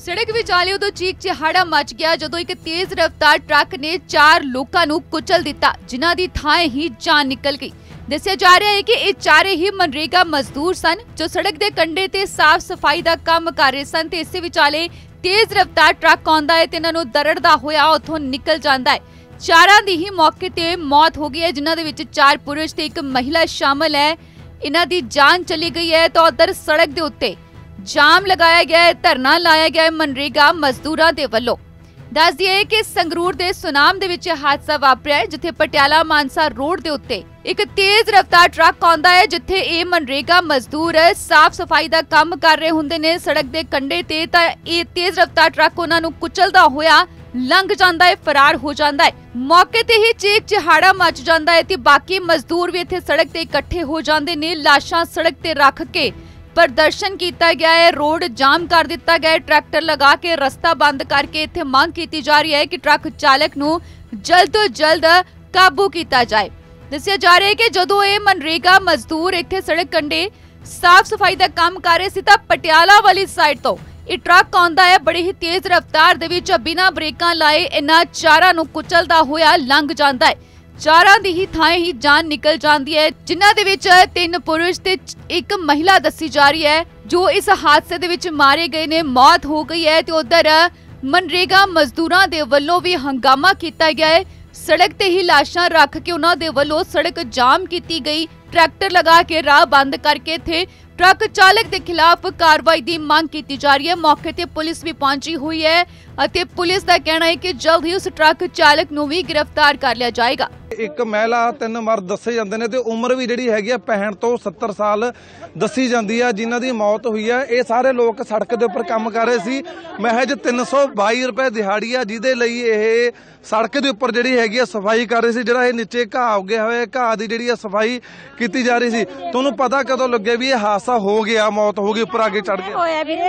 सड़क विचाले उदों चीख चिहाड़ा मच गया जदों एक तेज रफ्तार ट्रक ने 4 लोगों को कुचल दिता, जिन्हां दी थां ही जान निकल गई। दस्सिया जा रहा है कि ये चारे ही मनरेगा मजदूर सन जो सड़क के कंढे ते साफ सफाई का काम कर रहे सन। इस विचाले तेज रफ्तार ट्रक आंदा है ते इन्हां नूं दरड़दा होया उत्थों निकल जांदा है। चारां दी ही मौके ते मौत हो गई है, जिन्हां दे विच 4 पुरुष ते एक महिला शामिल है। इन्हां दी जान चली गई है। तो उधर सड़क के उत्ते जाम लगाया गया है, धरना लाया गया है मनरेगा मजदूरां दे वल्लों। दस दिए कि संगरूर दे सुनाम दे विच हादसा वापरिया है, जिथे पटियाला मानसा रोड दे उत्ते एक तेज रफ्तार ट्रक आंदा है, जिथे ये मनरेगा मजदूर साफ सफाई का काम कर रहे हुंदे ने सड़क दे कंढे ते। तां ये तेज रफ्तार ट्रक उन्हां नूं कुचलदा होया लंघ जांदा है, फरार हो जांदा है। मौके ते ही चीख चिहाड़ा मच जांदा है ते बाकी मजदूर भी इत्थे सड़क ते इकट्ठे हो जांदे ने। लाशां सड़क ते रख के प्रदर्शन किया गया है, रोड जाम कर दिता गया है, ट्रैक्टर लगा के रास्ता बंद करके इत्थे मांग की जा रही है कि ट्रक चालक नूं जल्द तो जल्द काबू किया जाए। दस्सिया जा रहा है कि जदों ये मनरेगा मजदूर इत्थे सड़क कंढे साफ सफाई का काम कर रहे सी तां पटियाला वाली साइड तो ये ट्रक आंदा है, बड़ी ही तेज रफ्तार दे विच बिना ब्रेकां लाए इन्हां चारां नूं कुचलदा होया लंघ जांदा है। चारां दी ही थां ही जान निकल जाती है, जिन्हां दे विच 3 पुरुष ते एक महिला दसी जा रही है जो इस हादसे दे विच मारे गए ने, मौत हो गई है। ते उधर मनरेगा मजदूरां दे वल्लों भी हंगामा किया गया है। सड़क ते ही लाशां रख के उन्हां दे वल्लों सड़क जाम की गई, ट्रैक्टर लगा के राह बंद करके थे ट्रक चालक के खिलाफ कार्रवाई की मांग की जा रही है। मौके ते पुलिस भी पहुंची हुई है अते पुलिस का कहना है कि जल्द ही उस ट्रक चालक नूं भी गिरफ्तार कर लिया जाएगा। एक महिला 3 मर्द दसे जाते हैं, उम्र भी जी हैगी 65 तो 70 साल दसी जाती है, जिन्हों की मौत हुई है। ये सारे लोग सड़क के उपर काम कर रहे सी। महज 322 रुपए दिहाड़ी है, जिदे लई ये सड़क के उपर जी हैगी सफाई कर रहे सी। जिहड़ा ये नीचे घाह उगया होया घाह की जी सफाई की जा रही सी। तुहानूं पता कदों लगे भी ये हादसा हो गया, मौत हो गई, उपर आगे चढ़ गया?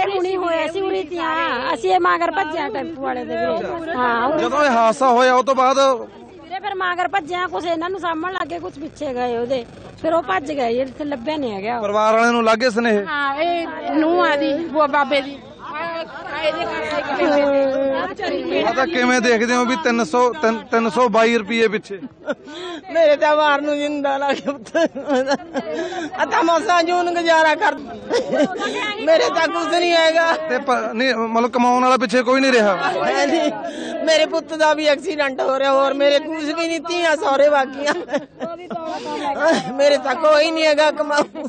जदों ये हादसा होया उस तो बाद फिर मगर भज्जिया कुछ इन्हां नूं सामण लगे, कुछ पिछे गए ओदे, फिर वो भज गए, इत्थे लभ्या नहीं है। परिवार वाले नूं लागे स्नेह? हां ए नूं आदी वो बाबे दी पता किवें देखदे हो भी 322 रुपये पिछे? मेरे तो वार नूं जिंदा लगे तमाशा जून गुजारा कर मेरे तक कुछ नहीं आएगा। मतलब कमाने वाला पिछे कोई नहीं रहा? मेरे पुत्र का भी एक्सीडेंट हो रहा और मेरे कुछ भी नहीं, तियां सौरे बाकियां मेरे तक कोई नहीं है कमाऊ।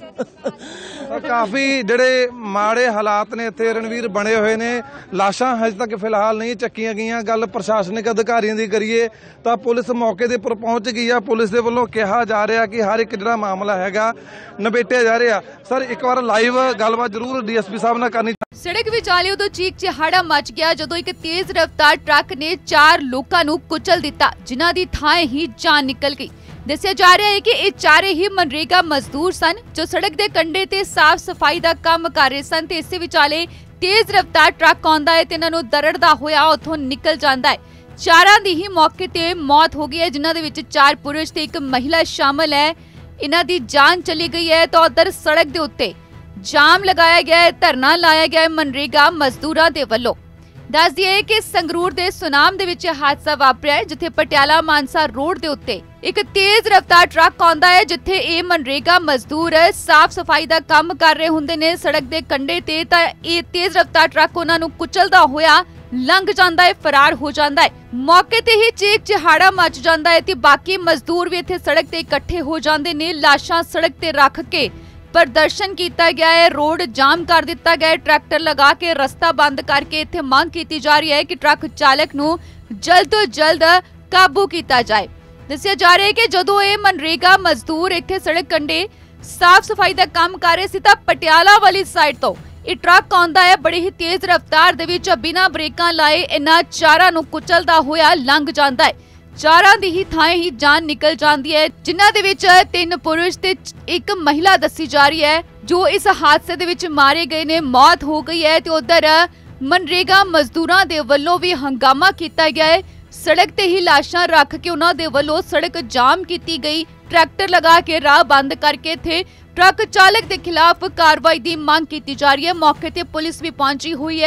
काफी जेडे माड़े हालात ने इत्थे रणवीर बने हुए ने। लाशां हजे तक फिलहाल नहीं चक्कियां गईयां। गल प्रशासनिक अधिकारियों की करिए तो पुलिस मौके के उपर पहुंच गई है। पुलिस के वल्लों कहा जा रहा कि हर एक जिहड़ा मामला हैगा नबेटिया जा रहा। सर एक बार लाइव गलबात जरूर डीएसपी साहब नाल करनी। सड़क विचाले उदों चीख चिहाड़ा मच गया जदों एक तेज रफ्तार ट्रक ने 4 लोगों को कुचल दिता, जिन्हां दी थां ही जान निकल गई। दस्सिया जा रहा है कि ये चारे ही मनरेगा मजदूर सन जो सड़क के कंढे ते साफ सफाई का काम कर रहे सन। इस विचाले तेज रफ्तार ट्रक आंदा है ते इन्हां नूं दरड़दा होया उत्थों निकल जांदा है। चारां दी ही मौके ते मौत हो गई है, जिन्हां दे विच 4 पुरुष ते एक महिला शामिल है। इन्हां दी जान चली गई है। तो उधर सड़क के उत्ते जाम लगाया गया है, धरना लाया गया है मनरेगा मजदूरां दे वल्लों। दस दिए कि संगरूर दे सुनाम दे विच हादसा वापरिया है, जिथे पटियाला मानसा रोड दे उत्ते एक तेज रफ्तार ट्रक आंदा है, जिथे ये मनरेगा मजदूर साफ सफाई का काम कर रहे हुंदे ने सड़क के कंढे ते। तां ये तेज रफ्तार ट्रक उन्हां नूं कुचलदा होया लंघ जांदा है, फरार हो जांदा है। मौके ते ही चीख चिहाड़ा मच जांदा है ते बाकी मजदूर भी इत्थे सड़क ते इकट्ठे हो जांदे ने। लाशां सड़क ते रख के प्रदर्शन किया गया है, रोड जाम कर दिता गया है, ट्रैक्टर लगा के रास्ता बंद करके इत्थे मांग की जा रही है कि ट्रक चालक नूं जल्द तो जल्द काबू किया जाए। दस्सिया जा रहा है कि जदों ये मनरेगा मजदूर इत्थे सड़क कंढे साफ सफाई का काम कर रहे सी तां पटियाला वाली साइड तो ये ट्रक आंदा है, बड़ी ही तेज रफ्तार दे विच बिना ब्रेकां लाए इन्हां चारां नूं कुचलदा होया लंघ जांदा है। चारां दी ही थां ही जान निकल जाती है, जिन्हां दे विच 3 पुरुष ते एक महिला दसी जा रही है जो इस हादसे दे विच मारे गए ने, मौत हो गई है। तो उधर मनरेगा मजदूरां दे वल्लों भी हंगामा किया गया है। सड़क ते ही लाशां रख के उन्हां दे वल्लों सड़क जाम की गई, ट्रैक्टर लगा के राह बंद करके थे ट्रक चालक के खिलाफ कार्रवाई की मांग की जा रही है। मौके ते पुलिस भी पहुंची हुई है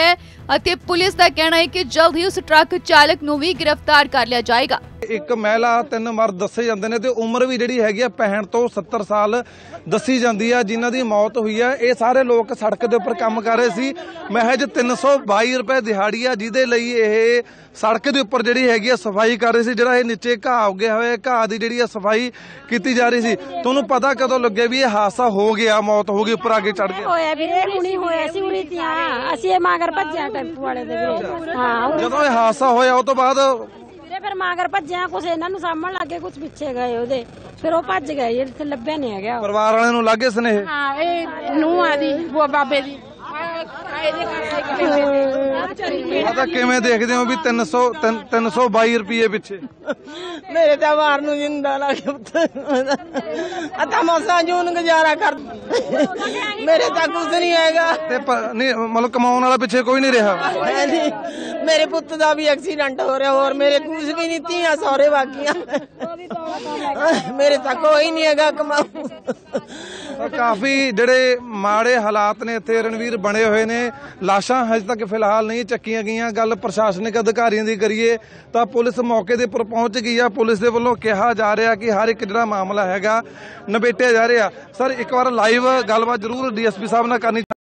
ਅਤੇ ਪੁਲਿਸ ਦਾ ਕਹਿਣਾ ਹੈ ਕਿ ਜਲਦ ਹੀ ਉਸ ਟਰੱਕ ਚਾਲਕ ਨੂੰ ਵੀ ਗ੍ਰਿਫਤਾਰ ਕਰ ਲਿਆ ਜਾਏਗਾ। ਇੱਕ ਮਹਿਲਾ 3 ਮਰਦ ਦੱਸੇ ਜਾਂਦੇ ਨੇ ਤੇ ਉਮਰ ਵੀ ਜਿਹੜੀ ਹੈਗੀ ਆ 65 ਤੋਂ 70 ਸਾਲ ਦੱਸੀ ਜਾਂਦੀ ਆ ਜਿਨ੍ਹਾਂ ਦੀ ਮੌਤ ਹੋਈ ਆ। ਇਹ ਸਾਰੇ ਲੋਕ ਸੜਕ ਦੇ ਉੱਪਰ ਕੰਮ ਕਰ ਰਹੇ ਸੀ। ਮਹਿਜ 322 ਰੁਪਏ ਦਿਹਾੜੀ ਆ ਜਿਹਦੇ ਲਈ ਇਹ ਸੜਕ ਦੇ ਉੱਪਰ ਜਿਹੜੀ ਹੈਗੀ ਆ ਸਫਾਈ ਕਰ ਰਹੇ ਸੀ। ਜਿਹੜਾ ਇਹ ਨੀਚੇ ਘਾਹ ਉੱਗਿਆ ਹੋਇਆ ਘਾਹ ਦੀ ਜਿਹੜੀ ਆ ਸਫਾਈ ਕੀਤੀ ਜਾ ਰਹੀ ਸੀ। ਤੁਹਾਨੂੰ ਪਤਾ ਕਦੋਂ ਲੱਗਿਆ ਵੀ ਇਹ ਹਾਦਸਾ ਹੋ ਗਿਆ, ਮੌਤ ਹੋ ਗਈ, ਉੱਪਰ ਆ ਕੇ ਚੜ ਗਿਆ? ਹੋਇਆ ਵੀਰੇ ਹੁਣੀ ਹੋਇਆ ਸੀ ਉਰੀ ਤੀਆਂ ਅਸੀਂ ਇਹ ਮਾਗਰ ਭੱਜਿਆ ਟੈਂਪੂ ਵਾਲੇ ਦੇ ਵੀਰੇ। ਹਾਂ ਜਦੋਂ ਇਹ ਹਾਦਸਾ ਹੋਇਆ ਉਹ ਤੋਂ ਬਾਅਦ ਵੀਰੇ ਫਿਰ ਮਾਗਰ ਭੱਜਿਆ ਕੁਛ ਇਹਨਾਂ ਨੂੰ ਸਾਹਮਣ ਲੱਗੇ ਕੁਛ ਪਿੱਛੇ ਗਏ ਉਹਦੇ ਫਿਰ ਉਹ ਭੱਜ ਗਏ ਇੱਥੇ ਲੱਭਿਆ ਨਹੀਂ ਹੈਗਾ। ਪਰਿਵਾਰ ਵਾਲਿਆਂ ਨੂੰ ਲੱਗੇ ਸਨੇਹ? ਹਾਂ ਇਹ ਨੂੰਹ ਆ ਦੀ ਬਾਬੇ ਦੀ ਤਾਂ ਕਿਵੇਂ ਦੇਖਦੇ ਹੋ ਵੀ 322 ਰੁਪਏ ਪਿੱਛੇ? ਮੇਰੇ ਤਾਂ ਵਾਰ ਨੂੰ ਜਿੰਦਾ ਲੱਗ ਮਸਾਂ ਜੂਨ ਗੁਜ਼ਾਰਾ ਕਰ ਮੇਰੇ ਤਾਂ ਕੁਝ ਨਹੀਂ ਹੈਗਾ ਤੇ ਨਹੀਂ ਮਤਲਬ ਕਮਾਉਣ ਵਾਲਾ ਪਿੱਛੇ ਕੋਈ ਨਹੀਂ ਰਿਹਾ? ਮੇਰੇ ਪੁੱਤ ਦਾ ਵੀ ਐਕਸੀਡੈਂਟ ਹੋ ਰਿਹਾ ਹੋਰ ਮੇਰੇ ਕੁਝ ਵੀ ਨਹੀਂ ਧੀਆਂ ਸਹੁਰੇ ਬਾਕੀਆਂ ਮੇਰੇ ਤਾਂ ਕੋਈ ਨਹੀਂ ਹੈਗਾ ਕਮਾਉ। ਕਾਫੀ ਜਿਹੜੇ ਮਾੜੇ ਹਾਲਾਤ ਨੇ ਇੱਥੇ ਰਣਵੀਰ ਬਣੇ ਹੋਏ ਨੇ। ਲਾਸ਼ਾਂ ਹਜੇ ਤੱਕ ਫਿਲਹਾਲ ਨਹੀਂ ਚੱਕੀਆਂ ਗਈਆਂ। ਗੱਲ ਪ੍ਰਸ਼ਾਸਨਿਕ ਅਧਿਕਾਰੀਆਂ ਦੀ ਕਰੀਏ ਤਾਂ ਪੁਲਿਸ ਮੌਕੇ ਦੇ ਉੱਪਰ ਪਹੁੰਚ ਗਈ ਆ। ਪੁਲਿਸ ਦੇ ਵੱਲੋਂ ਕਿਹਾ ਜਾ ਰਿਹਾ ਕਿ ਹਰ ਇੱਕ ਜਿਹੜਾ ਮਾਮਲਾ ਹੈਗਾ ਨਿਬੇਟਿਆ ਜਾ ਰਿਹਾ। ਸਰ ਇੱਕ ਵਾਰ ਲਾਈਵ ਗੱਲਬਾਤ ਜ਼ਰੂਰ ਡੀਐਸਪੀ ਸਾਹਿਬ ਨਾਲ ਕਰਨੀ